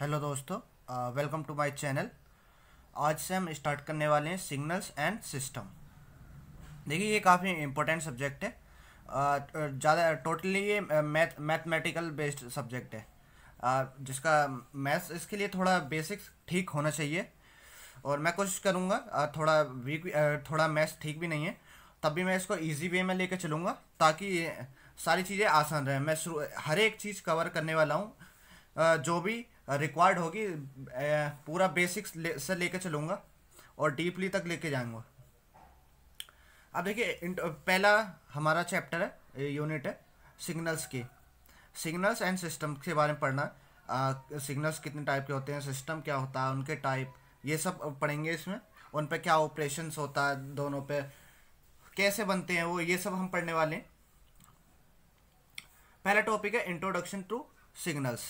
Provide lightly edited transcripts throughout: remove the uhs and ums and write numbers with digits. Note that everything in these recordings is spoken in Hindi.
हेलो दोस्तों, वेलकम टू माय चैनल। आज से हम स्टार्ट करने वाले हैं सिग्नल्स एंड सिस्टम। देखिए, ये काफ़ी इम्पोर्टेंट सब्जेक्ट है। ज़्यादा टोटली ये मैथमेटिकल बेस्ड सब्जेक्ट है, जिसका मैथ्स इसके लिए थोड़ा बेसिक्स ठीक होना चाहिए। और मैं कोशिश करूँगा, थोड़ा वीक, थोड़ा मैथ्स ठीक भी नहीं है, तब भी मैं इसको इजी वे में लेकर चलूँगा ताकि ये सारी चीज़ें आसान रहें। मैं हर एक चीज़ कवर करने वाला हूँ, जो भी रिक्वायर्ड होगी, पूरा बेसिक्स से लेकर चलूँगा और डीपली तक लेके जाऊँगा। अब देखिए, पहला हमारा चैप्टर है, यूनिट है सिग्नल्स की। सिग्नल्स एंड सिस्टम के बारे में पढ़ना। सिग्नल्स कितने टाइप के होते हैं, सिस्टम क्या होता है, उनके टाइप, ये सब पढ़ेंगे इसमें। उन पे क्या ऑपरेशंस होता है, दोनों पे कैसे बनते हैं वो, ये सब हम पढ़ने वाले हैं। पहला टॉपिक है इंट्रोडक्शन टू सिग्नल्स।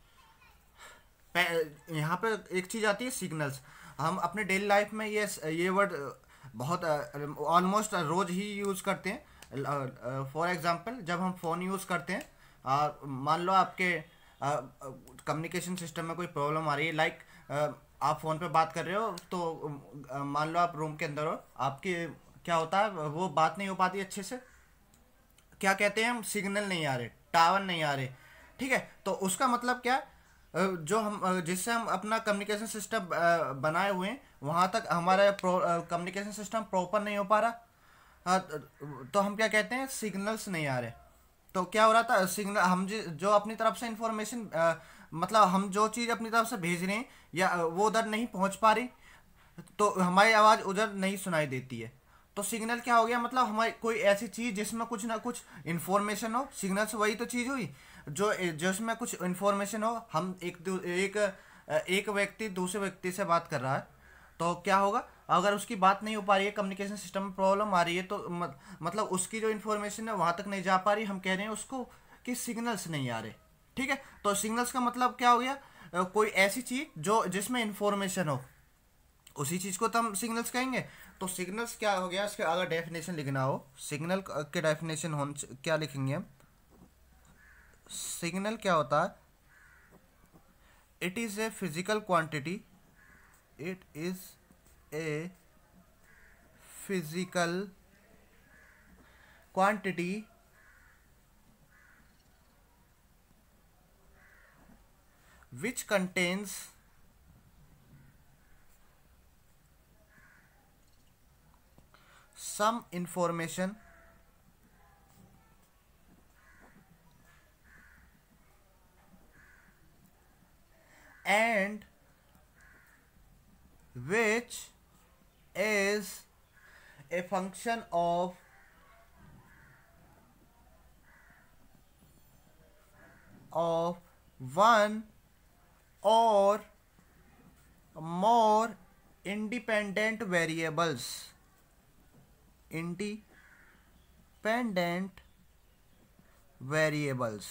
यहाँ पे एक चीज़ आती है सिग्नल्स। हम अपने डेली लाइफ में ये वर्ड बहुत ऑलमोस्ट रोज ही यूज़ करते हैं। फॉर एग्जांपल, जब हम फ़ोन यूज़ करते हैं, मान लो आपके कम्युनिकेशन सिस्टम में कोई प्रॉब्लम आ रही है, लाइक आप फ़ोन पे बात कर रहे हो, तो मान लो आप रूम के अंदर हो, आपकी क्या होता है, वो बात नहीं हो पाती अच्छे से। क्या कहते हैं हम, सिग्नल नहीं आ रहे, टावर नहीं आ रहे। ठीक है, तो उसका मतलब क्या, जो हम जिससे हम अपना कम्युनिकेशन सिस्टम बनाए हुए हैं, वहाँ तक हमारा कम्युनिकेशन सिस्टम प्रॉपर नहीं हो पा रहा। तो हम क्या कहते हैं, सिग्नल्स नहीं आ रहे। तो क्या हो रहा था, सिग्नल हम जो अपनी तरफ से इंफॉर्मेशन, मतलब हम जो चीज़ अपनी तरफ से भेज रहे हैं या वो उधर नहीं पहुँच पा रही, तो हमारी आवाज़ उधर नहीं सुनाई देती है। तो सिग्नल क्या हो गया, मतलब हमारी कोई ऐसी चीज़ जिसमें कुछ ना कुछ इन्फॉर्मेशन हो। सिग्नल से वही तो चीज़ हुई जो जिसमें कुछ इन्फॉर्मेशन हो। हम एक व्यक्ति दूसरे व्यक्ति से बात कर रहा है, तो क्या होगा, अगर उसकी बात नहीं हो पा रही है, कम्युनिकेशन सिस्टम में प्रॉब्लम आ रही है, तो मतलब उसकी जो इन्फॉर्मेशन है वहाँ तक नहीं जा पा रही। हम कह रहे हैं उसको कि सिग्नल्स नहीं आ रहे। ठीक है, तो सिग्नल्स का मतलब क्या हो गया, कोई ऐसी चीज़ जो जिसमें इन्फॉर्मेशन हो, उसी चीज़ को तो हम सिग्नल्स कहेंगे। तो सिग्नल्स क्या हो गया, इसके अगर डेफिनेशन लिखना हो, सिग्नल के डेफिनेशन हो क्या लिखेंगे हम। सिग्नल क्या होता है, it is a physical quantity, it is a physical quantity which contains some information and which is a function of one or more independent variables. Independent variables।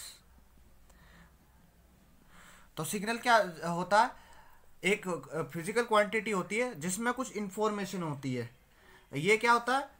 तो सिग्नल क्या होता है, एक फिजिकल क्वांटिटी होती है जिसमें कुछ इंफॉर्मेशन होती है। ये क्या होता है,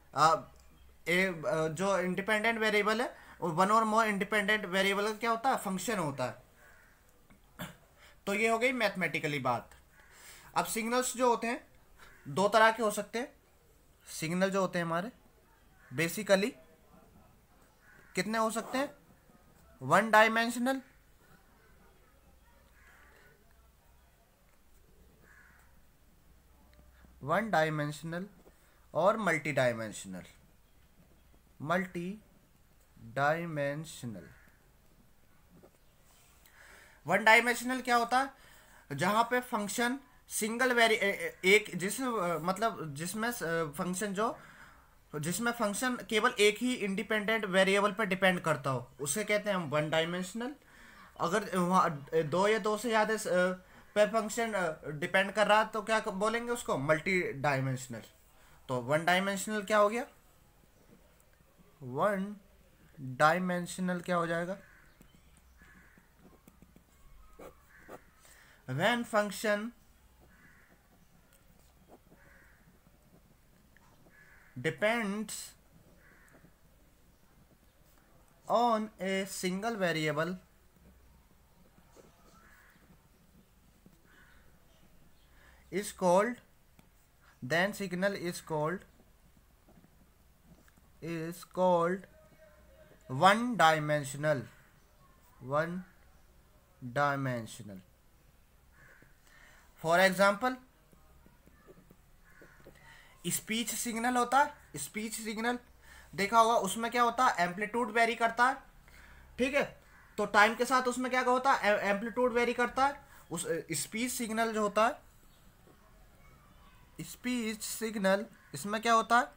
जो इंडिपेंडेंट वेरिएबल है, वन और मोर इंडिपेंडेंट वेरिएबल का क्या होता है, फंक्शन होता है। तो ये हो गई मैथमेटिकली बात। अब सिग्नल्स जो होते हैं दो तरह के हो सकते हैं। सिग्नल जो होते हैं हमारे बेसिकली कितने हो सकते हैं, वन डायमेंशनल, और मल्टी डायमेंशनल। वन डायमेंशनल क्या होता है, जहां पे फंक्शन सिंगल वेरी एक मतलब जिसमें फंक्शन केवल एक ही इंडिपेंडेंट वेरिएबल पर डिपेंड करता हो, उसे कहते हैं हम वन डायमेंशनल। अगर वहाँ दो या दो से ज़्यादा पे फंक्शन डिपेंड कर रहा है, तो क्या बोलेंगे उसको, मल्टी डायमेंशनल। तो वन डायमेंशनल क्या हो गया, वन डायमेंशनल क्या हो जाएगा, when function depends on a single variable is called, then signal is called one dimensional. One dimensional. For example speech signal होता है, स्पीच सिग्नल देखा होगा, उसमें क्या होता है, एम्पलीट्यूड वेरी करता है, ठीक है। तो टाइम के साथ उसमें क्या होता है, एम्पलीट्यूड वेरी करता है। उस स्पीच सिग्नल जो होता है, स्पीच सिग्नल, इसमें क्या होता है,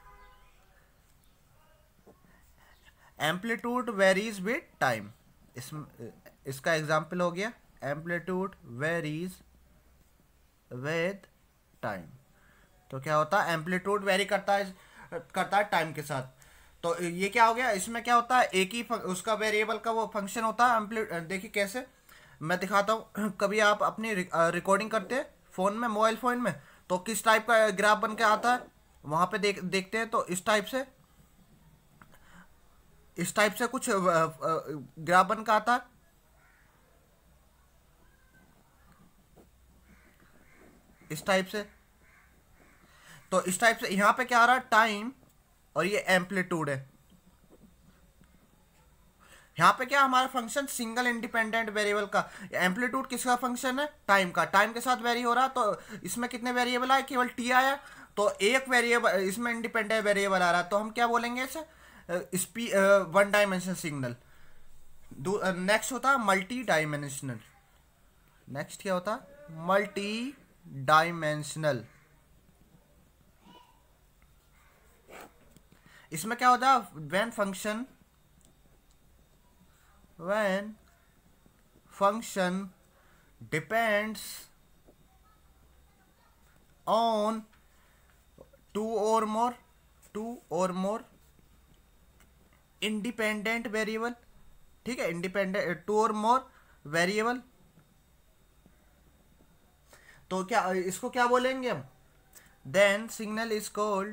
एम्पलीट्यूड वेरीज विद टाइम। इसका एग्जाम्पल हो गया एम्पलीट्यूड वेरीज विद टाइम। तो क्या होता है, एम्पलीट्यूड वेरी करता है टाइम के साथ। तो ये क्या हो गया, इसमें क्या होता है, एक ही उसका वेरिएबल का वो फंक्शन होता है। देखिए कैसे मैं दिखाता हूँ। कभी आप अपनी रिकॉर्डिंग करते हैं फ़ोन में, मोबाइल फ़ोन में, तो किस टाइप का ग्राफ बन के आता है वहाँ पे देखते हैं। तो इस टाइप से कुछ ग्राफ बन के आता है। इस टाइप से, तो इस टाइप से यहाँ पे क्या आ रहा है, टाइम, और ये एम्पलीट्यूड है। यहाँ पे क्या हमारा फंक्शन सिंगल इंडिपेंडेंट वेरिएबल का, एम्पलीट्यूड किसका फंक्शन है, टाइम का, टाइम के साथ वेरी हो रहा। तो इसमें कितने वेरिएबल आए, केवल टी आया। तो एक वेरिएबल इसमें इंडिपेंडेंट वेरिएबल आ रहा है, तो हम क्या बोलेंगे इसे, वन डायमेंशनल सिग्नल। नेक्स्ट होता है मल्टी डायमेंशनल। नेक्स्ट क्या होता है, मल्टी डायमेंशनल। इसमें क्या होता है, when function depends on two or more independent variable, ठीक है, independent to or more variable. तो क्या इसको क्या बोलेंगे हम, then signal is called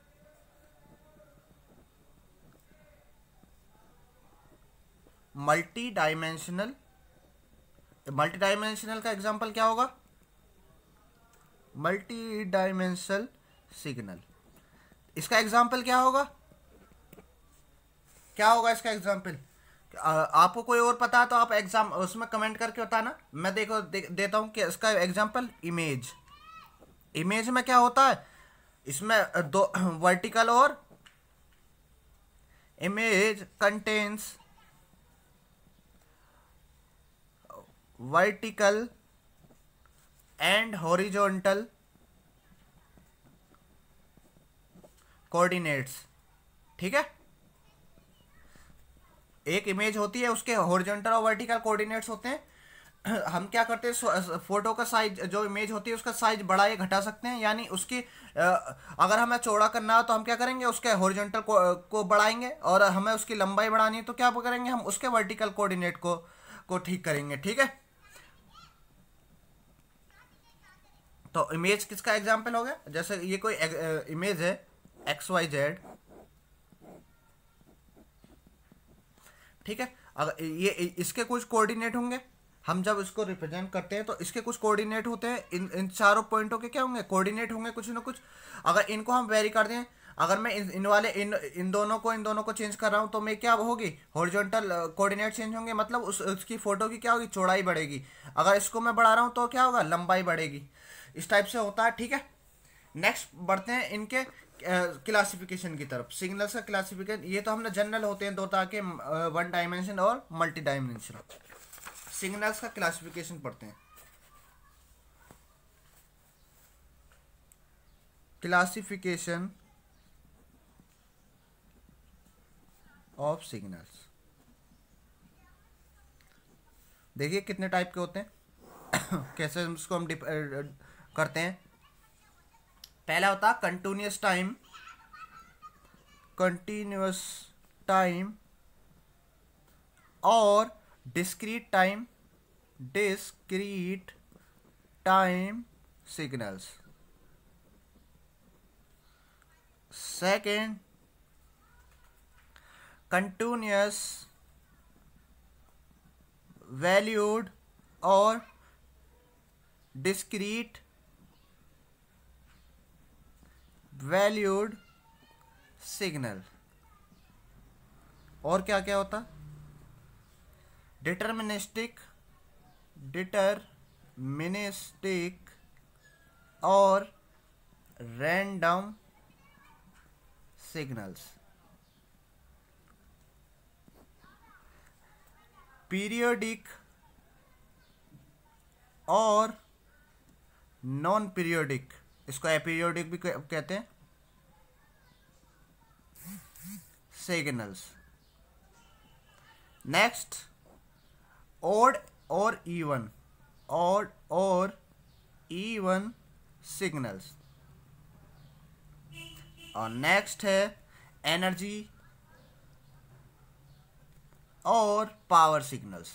multi dimensional. Multi dimensional का एग्जांपल क्या होगा, मल्टी डायमेंशनल सिग्नल। इसका एग्जांपल क्या होगा, इसका एग्जांपल। आपको कोई और पता है तो आप एग्जाम उसमें कमेंट करके बताना। मैं देता हूं कि इसका एग्जांपल इमेज में क्या होता है, इसमें दो वर्टिकल और image contains vertical and horizontal coordinates, ठीक है। एक इमेज होती है, उसके हॉरिजॉन्टल और वर्टिकल कोऑर्डिनेट्स होते हैं। हम क्या करते हैं, फोटो का साइज, जो इमेज होती है उसका साइज बढ़ा या घटा सकते हैं। यानी उसकी अगर हमें चौड़ा करना हो तो हम क्या करेंगे, उसके हॉरिजॉन्टल को बढ़ाएंगे, और हमें उसकी लंबाई बढ़ानी है तो क्या करेंगे, हम उसके वर्टिकल कोऑर्डिनेट को ठीक करेंगे, ठीक है। तो इमेज किसका एग्जाम्पल हो गया, जैसे ये कोई इमेज है XYZ, ठीक है। अगर ये इसके कुछ कोऑर्डिनेट होंगे, हम जब इसको रिप्रेजेंट करते हैं तो इसके कुछ कोऑर्डिनेट होते हैं। इन चारों पॉइंटों के क्या होंगे, कोऑर्डिनेट होंगे कुछ ना कुछ। अगर इनको हम वेरी कर दें, अगर मैं इन दोनों को चेंज कर रहा हूं तो मैं क्या होगी, हॉरिजॉन्टल कोऑर्डिनेट चेंज होंगे, मतलब उसकी फोटो की क्या होगी, चौड़ाई बढ़ेगी। अगर इसको मैं बढ़ा रहा हूं तो क्या होगा, लंबाई बढ़ेगी। इस टाइप से होता है, ठीक है। नेक्स्ट बढ़ते हैं इनके क्लासिफिकेशन की तरफ। सिग्नल्स का क्लासिफिकेशन, ये तो हमने जनरल होते हैं दो तरह के, वन डायमेंशन और मल्टी डायमेंशन। सिग्नल्स का क्लासिफिकेशन पढ़ते हैं। क्लासिफिकेशन ऑफ सिग्नल्स, देखिए कितने टाइप के होते हैं कैसे उसको हम करते हैं। पहला होता है कंटिन्यूअस टाइम और discrete time signals. Second, continuous valued और डिस्क्रीट वैल्यूड सिग्नल। और क्या क्या होता? डिटर्मिनिस्टिक और रैंडम सिग्नल्स। पीरियोडिक और नॉन पीरियोडिक, इसको अपीरियोडिक भी कहते हैं, सिग्नल्स। नेक्स्ट, ऑड और इवन, ऑड और इवन सिग्नल्स। और नेक्स्ट है एनर्जी और पावर सिग्नल्स।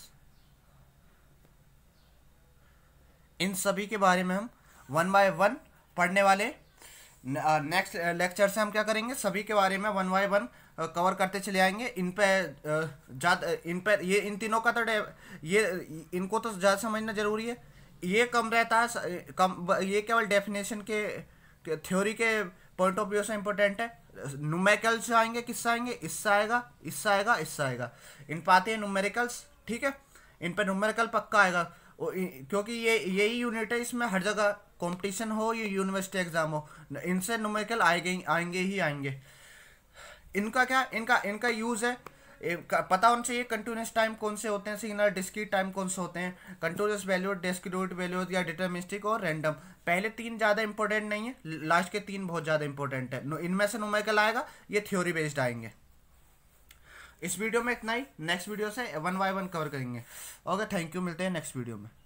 इन सभी के बारे में हम वन बाय वन पढ़ने वाले। नेक्स्ट लेक्चर से हम क्या करेंगे, सभी के बारे में वन बाय वन कवर करते चले आएंगे। इन पे ये इन तीनों का तो ये इनको तो ज़्यादा समझना जरूरी है। ये कम रहता है, ये केवल डेफिनेशन के थ्योरी के पॉइंट ऑफ व्यू से इंपॉर्टेंट है। न्यूमेरिकल्स आएंगे, किससे आएंगे, इससे आएगा, इससे आएगा, इससे आएगा। इन पे आते हैं न्यूमेरिकल्स, ठीक है। इन पे न्यूमेरिकल पक्का आएगा, क्योंकि ये यही यूनिट है, इसमें हर जगह कंपटीशन हो, ये यूनिवर्सिटी एग्जाम हो, इनसे न्यूमेरिकल आएंगे ही आएंगे। इनका क्या, इनका यूज है, पता होना चाहिए कंटिन्यूस टाइम कौन से होते हैं सिग्नल, डिस्क्रीट टाइम कौन से होते हैं, कंटिन्यूस वैल्यू, डिस्क्रीट वैल्यू या डिटरमिनिस्टिक और रैंडम। पहले तीन ज़्यादा इंपॉर्टेंट नहीं है, लास्ट के तीन बहुत ज़्यादा इंपॉर्टेंट है। इनमें से न्यूमेरिकल आएगा, ये थ्योरी बेस्ड आएंगे। इस वीडियो में इतना ही, नेक्स्ट वीडियो से वन बाय वन कवर करेंगे। ओके, थैंक यू, मिलते हैं नेक्स्ट वीडियो में।